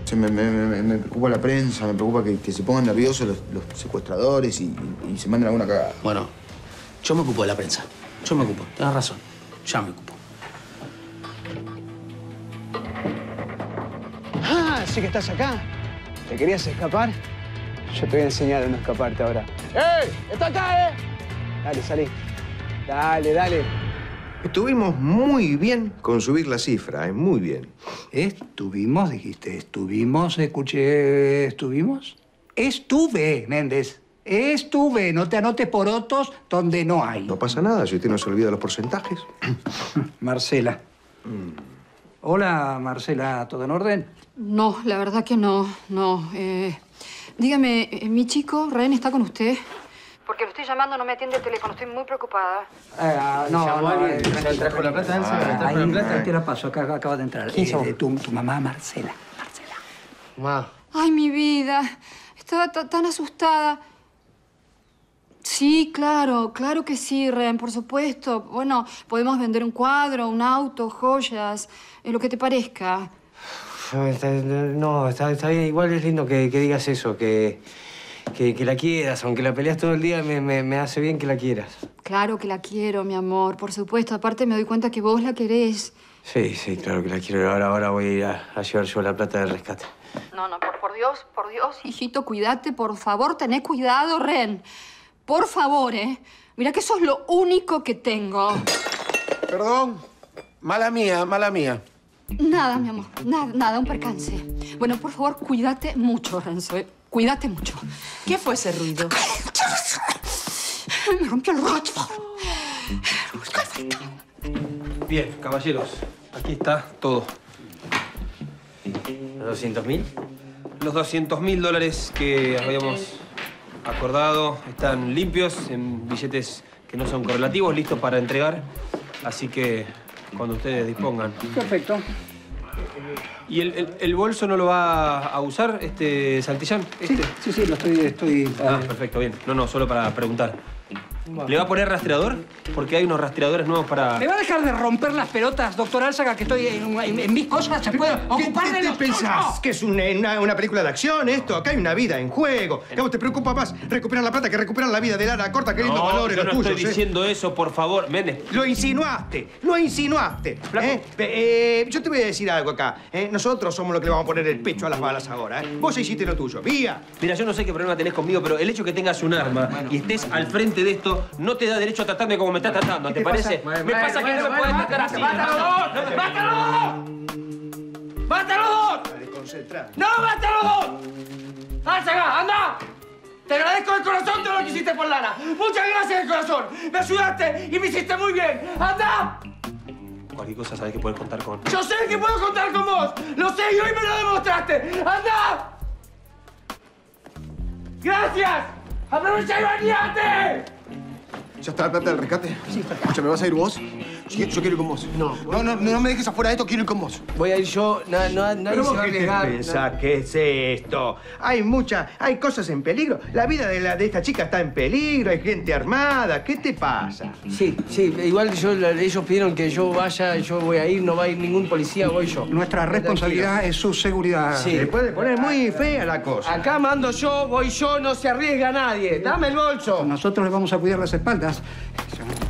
Sí, me preocupa la prensa, me preocupa que se pongan nerviosos los secuestradores y se manden alguna cagada. Bueno, yo me ocupo de la prensa. Yo me ocupo. Tienes razón. Ya me ocupo. Ah, sí que estás acá. ¿Te querías escapar? Yo te voy a enseñar a no escaparte ahora. ¡Ey! ¡Está acá, Dale, salí. Dale, dale. Estuvimos muy bien con subir la cifra, muy bien. Estuvimos, dijiste. Estuvimos, escuché, ¿estuvimos? Estuve, Méndez. Estuve. No te anotes porotos donde no hay. No pasa nada si usted no se olvida los porcentajes. Marcela. Hola, Marcela. ¿Todo en orden? No, la verdad que no. Dígame, ¿mi chico, Ren, está con usted? Porque lo estoy llamando, no me atiende el teléfono. Estoy muy preocupada. ¿Se trajo la plata? Ahí te la paso. Acá acaba de entrar. Tu mamá, Marcela. Ma. Ay, mi vida. Estaba tan asustada. Sí, claro que sí, Ren, por supuesto. Bueno, podemos vender un cuadro, un auto, joyas, lo que te parezca. No, está bien. Igual es lindo que digas eso, que la quieras. Aunque la peleas todo el día, me hace bien que la quieras. Claro que la quiero, mi amor, por supuesto. Aparte me doy cuenta que vos la querés. Sí, claro que la quiero. Ahora voy a ir a llevar yo la plata del rescate. No, por Dios, hijito, cuídate, por favor, tené cuidado, Ren. Por favor, Mira que eso es lo único que tengo. Perdón. Mala mía. Nada, mi amor. Nada, un percance. Bueno, por favor, cuídate mucho, Renzo. Cuídate mucho. ¿Qué fue ese ruido? Me rompió el rocho. Bien, caballeros. Aquí está todo. ¿Los 200.000? Los $200.000 que habíamos acordado están limpios en billetes que no son correlativos, listos para entregar. Así que cuando ustedes dispongan. Perfecto. ¿Y el bolso no lo va a usar, Santillán? Sí, lo estoy... Ah, perfecto, bien. No, solo para preguntar. ¿Le va a poner rastreador? Porque hay unos rastreadores nuevos para... ¿Me va a dejar de romper las pelotas, doctor Álzaga, que estoy en mis cosas? ¿Se puede ocupar de los... ¿Qué pensás? ¿Que es una película de acción esto? Acá hay una vida en juego. ¿A vos te preocupa más recuperar la plata que recuperar la vida de Lara Corta queriendo valores los tuyos? No estoy diciendo eso, por favor. Méndez. Lo insinuaste. Yo te voy a decir algo acá. Nosotros somos los que le vamos a poner el pecho a las balas ahora. Vos hiciste lo tuyo. ¡Vía! Mira, yo no sé qué problema tenés conmigo, pero el hecho que tengas un arma y estés al frente de esto no te da derecho a tratarme como me estás tratando, ¿te parece? Me pasa que no me puedes tratar así. ¡Mátalo! ¡Mátalo! ¡No, mátalo! ¡Álzaga, anda! Te agradezco de corazón todo lo que hiciste por Lara. Muchas gracias de corazón. Me ayudaste y me hiciste muy bien. ¡Anda! Cualquier cosa sabes que puedes contar con... ¡Yo sé que puedo contar con vos! ¡Lo sé y hoy me lo demostraste! ¡Anda! ¡Gracias! ¡Aprovecha y bañate! ¿Ya está la plata del rescate? Sí, está. Escucha, vas a ir vos? Yo quiero ir con vos. No me dejes afuera de esto, quiero ir con vos. Voy a ir yo, nadie se va a arriesgar. ¿Qué pensás que es esto? Hay cosas en peligro. La vida de esta chica está en peligro, hay gente armada. ¿Qué te pasa? Sí, igual ellos pidieron que yo vaya, yo voy a ir, no va a ir ningún policía, voy yo. Nuestra responsabilidad es su seguridad. Sí. Se puede poner muy fea la cosa. Acá mando yo, voy yo, no se arriesga nadie. Dame el bolso. Nosotros le vamos a cuidar las espaldas.